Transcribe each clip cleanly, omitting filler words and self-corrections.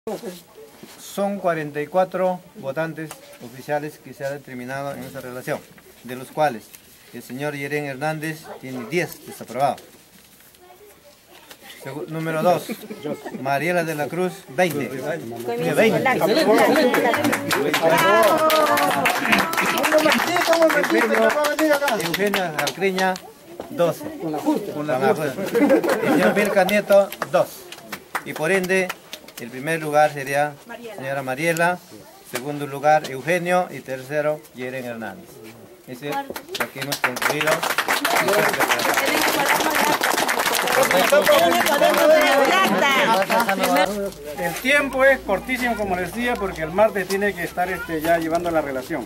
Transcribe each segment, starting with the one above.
Son 44 votantes oficiales que se han determinado en esa relación, de los cuales el señor Yeren Hernández tiene 10 desaprobados. Número 2, Mariela de la Cruz, 20. Eugenia Alcriña, 12. El señor Vilca Nieto, 2. Y por ende, el primer lugar sería señora Mariela, segundo lugar Eugenio y tercero Yeren Hernández. Ese es lo que hemos concluido. El tiempo es cortísimo, como les decía, porque el martes tiene que estar ya llevando la relación.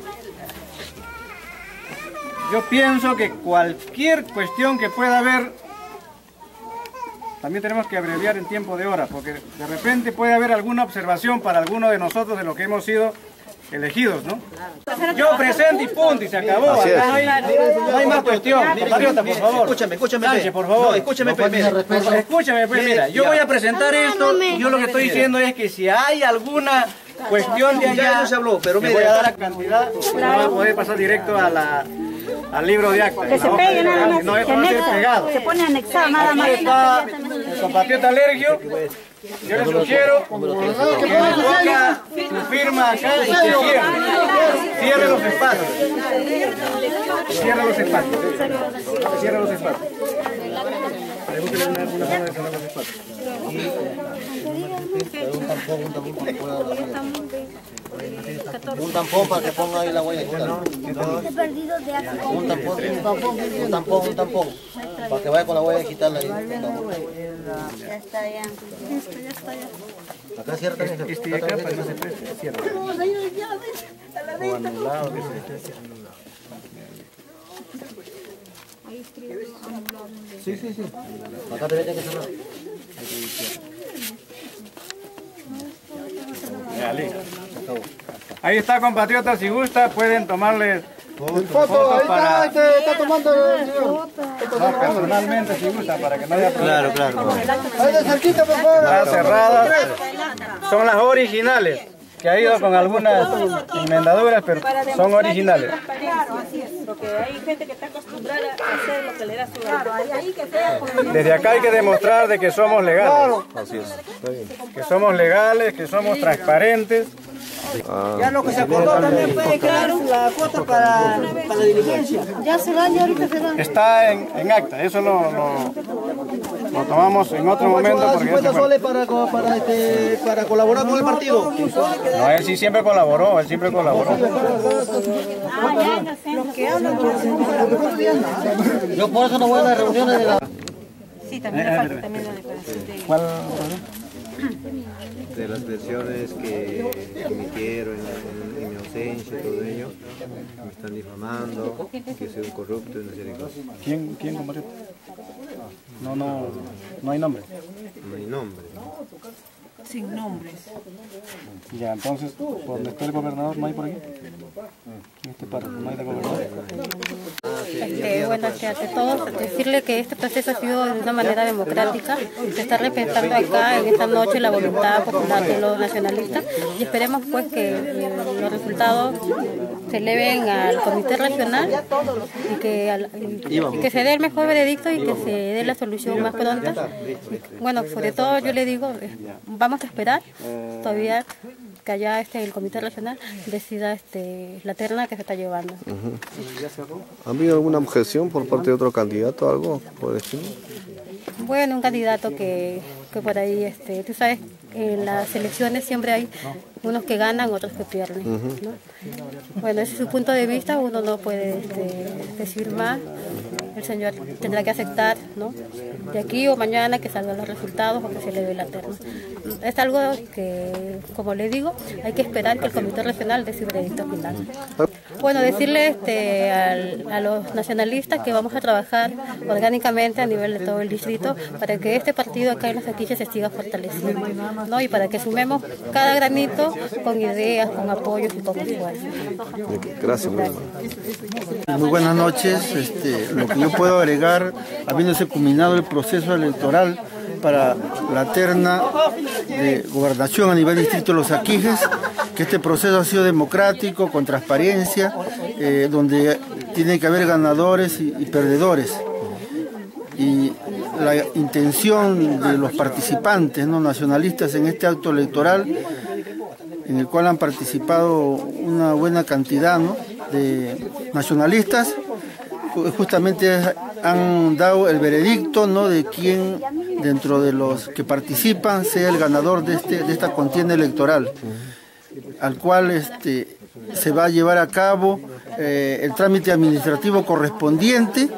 Yo pienso que cualquier cuestión que pueda haber, también tenemos que abreviar en tiempo de hora, porque de repente puede haber alguna observación para alguno de nosotros de lo que hemos sido elegidos, ¿no? Yo presento y punto, y se acabó. No hay más cuestión. Compatriota, por favor. Escúchame, Sánchez, por favor. No, escúchame, Escúchame, pues, mira, yo voy a presentar esto, y yo lo que estoy diciendo es que si hay alguna cuestión de allá, no se habló, pero me voy a dar la cantidad, no va a poder pasar directo a al libro de acta. Que se pegue nada más, no, se anexa, se pone anexado nada más. Aquí está el compatriota Alergio. Yo les sugiero que le ponga su firma acá y que cierre los espacios. Cierre los espacios. Cierre los espacios. Pregúntele alguna forma de cerrar los espacios. Un tampón para que ponga ahí la huella digital. Un tampón. Para que vaya con la huella digital ahí. Ya está, ya. Listo, ya está, ya. Acá cierra también. Este de acá para que no se preste, cierra. O anulado, que se Sí. Acá también tiene que cerrar. Ya, listo. Ahí está, compatriotas, si gusta pueden tomarles Foto, ahí para... está tomando el señor. No, personalmente si gusta, para que no haya problema. Claro. Ahí de cerquita, por favor. Las cerradas son las originales, que ha ido con algunas enmendaduras, pero son originales. Claro, así es, porque hay gente que está acostumbrada a hacer lo que le da su gana. Desde acá hay que demostrar de que somos legales. Así es. Está bien. Que somos legales, que somos transparentes. Ya lo que se acordó también puede quedar la cuota para la diligencia. Ya se van, ya ahorita se van. Está en acta, eso lo tomamos en otro momento. Porque 50 soles para colaborar con el partido. no, él sí siempre colaboró, Los que hablan Yo por eso no voy a las reuniones de la... Sí, también le falta también la declaración de... ¿Cuál? De las versiones que emitieron en mi ausencia y todo ello, me están difamando, que soy un corrupto y una serie de cosas. ¿Quién compartió? No hay nombre. No hay nombre. Sin nombres. Ya, entonces, ¿por donde está el gobernador no hay por aquí? En este párrafo no hay de gobernador. Bueno, ante todo, decirle que este proceso ha sido de una manera democrática. Se está respetando acá en esta noche la voluntad popular de los nacionalistas y esperemos pues que los resultados se eleven al comité regional y que se dé el mejor veredicto y que se dé la solución más pronta. Bueno, sobre todo yo le digo, vamos a esperar todavía que allá el comité regional decida la terna que se está llevando. ¿Ha habido alguna objeción por parte de otro candidato, algo por decirlo? Bueno, un candidato que por ahí, tú sabes, en las elecciones siempre hay unos que ganan, otros que pierden, ¿no? Bueno, ese es su punto de vista, uno no puede decir más. El señor tendrá que aceptar, ¿no? De aquí o mañana que salgan los resultados o que se le dé la terna. Es algo que, como le digo, hay que esperar que el comité regional dé su veredicto final. Bueno, decirle a los nacionalistas que vamos a trabajar orgánicamente a nivel de todo el distrito para que este partido acá en Los Aquiches se siga fortaleciendo, ¿no? Y para que sumemos cada granito con ideas, con apoyos y con esfuerzo. Gracias. Muy buenas noches. Lo que yo puedo agregar, habiéndose culminado el proceso electoral, para la terna de gobernación a nivel distrito de Los Aquijes, que este proceso ha sido democrático, con transparencia, donde tiene que haber ganadores y perdedores. Y la intención de los participantes, ¿no?, nacionalistas en este acto electoral, en el cual han participado una buena cantidad, ¿no?, de nacionalistas, justamente han dado el veredicto, ¿no?, de quién dentro de los que participan sea el ganador de esta contienda electoral, al cual se va a llevar a cabo el trámite administrativo correspondiente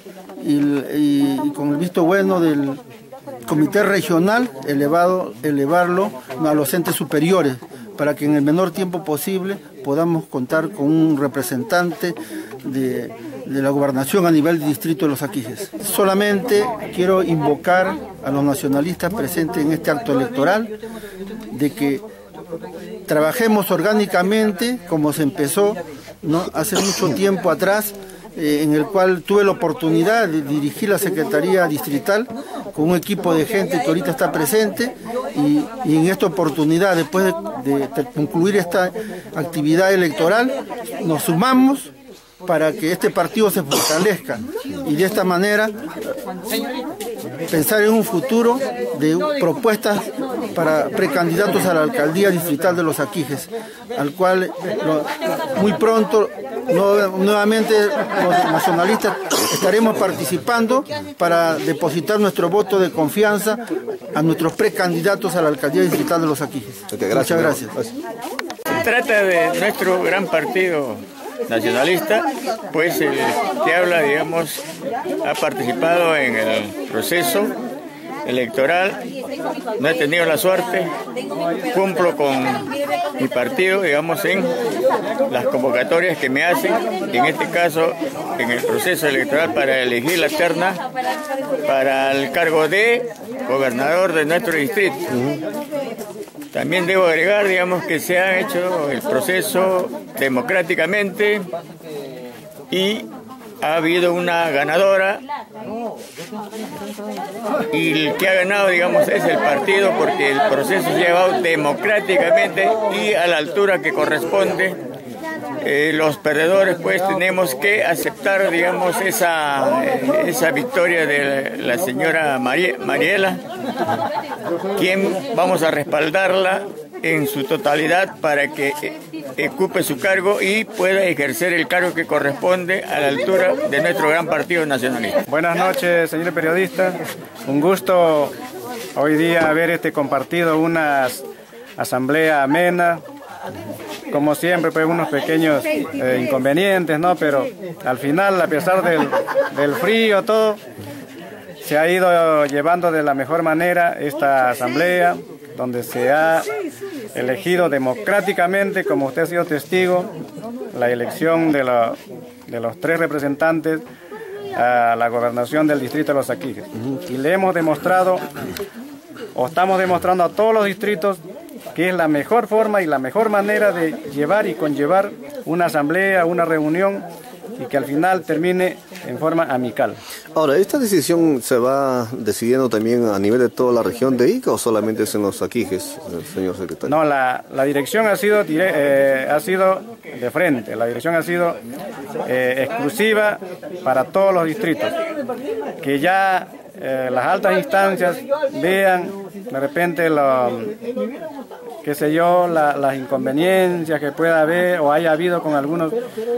y con el visto bueno del comité regional elevarlo a los entes superiores, para que en el menor tiempo posible podamos contar con un representante de la gobernación a nivel del distrito de Los Aquijes. Solamente quiero invocar a los nacionalistas presentes en este acto electoral de que trabajemos orgánicamente como se empezó, ¿no?, hace mucho tiempo atrás, en el cual tuve la oportunidad de dirigir la Secretaría Distrital con un equipo de gente que ahorita está presente, y en esta oportunidad, después de concluir esta actividad electoral, nos sumamos para que este partido se fortalezca y de esta manera pensar en un futuro de propuestas para precandidatos a la alcaldía distrital de Los Aquijes, al cual muy pronto nuevamente los nacionalistas estaremos participando para depositar nuestro voto de confianza a nuestros precandidatos a la alcaldía distrital de Los Aquijes. Muchas gracias. Se trata de nuestro gran partido nacionalista, pues el que habla, digamos, ha participado en el proceso electoral. No he tenido la suerte, cumplo con mi partido, digamos, en las convocatorias que me hacen, y en este caso en el proceso electoral para elegir la terna para el cargo de gobernador de nuestro distrito. También debo agregar, digamos, que se ha hecho el proceso democráticamente y ha habido una ganadora, y el que ha ganado, digamos, es el partido, porque el proceso se ha llevado democráticamente y a la altura que corresponde. Los perdedores, pues, tenemos que aceptar, digamos, esa victoria de la señora Mariela, quien vamos a respaldarla en su totalidad para que ocupe su cargo y pueda ejercer el cargo que corresponde a la altura de nuestro gran partido nacionalista. Buenas noches, señores periodistas. Un gusto hoy día haber compartido una asamblea amena. Como siempre, pues unos pequeños inconvenientes, ¿no? Pero al final, a pesar del frío, todo, se ha ido llevando de la mejor manera esta asamblea, donde se ha elegido democráticamente, como usted ha sido testigo, la elección de los 3 representantes a la gobernación del distrito de Los Aquijes. Y le hemos demostrado, o estamos demostrando a todos los distritos, que es la mejor forma y la mejor manera de llevar y conllevar una asamblea, una reunión, y que al final termine en forma amical. Ahora, ¿esta decisión se va decidiendo también a nivel de toda la región de Ica o solamente es en Los Aquijes, señor secretario? No, la dirección ha sido de frente, la dirección ha sido exclusiva para todos los distritos, que ya las altas instancias vean de repente qué sé yo, las inconveniencias que pueda haber o haya habido con algunos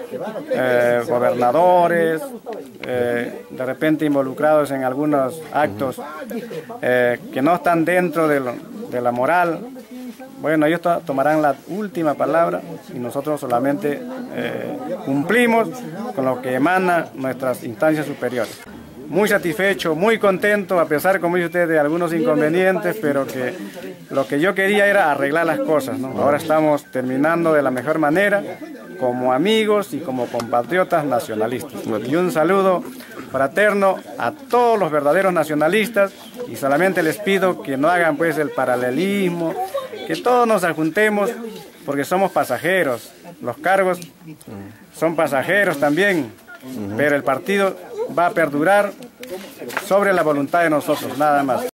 gobernadores, de repente involucrados en algunos actos que no están dentro de la moral. Bueno, ellos tomarán la última palabra y nosotros solamente cumplimos con lo que emana nuestras instancias superiores. Muy satisfecho, muy contento, a pesar, como dice usted, de algunos inconvenientes, pero que lo que yo quería era arreglar las cosas, ¿no? Ahora estamos terminando de la mejor manera, como amigos y como compatriotas nacionalistas. Y un saludo fraterno a todos los verdaderos nacionalistas, y solamente les pido que no hagan pues el paralelismo, que todos nos adjuntemos, porque somos pasajeros, los cargos son pasajeros también, pero el partido va a perdurar sobre la voluntad de nosotros, nada más.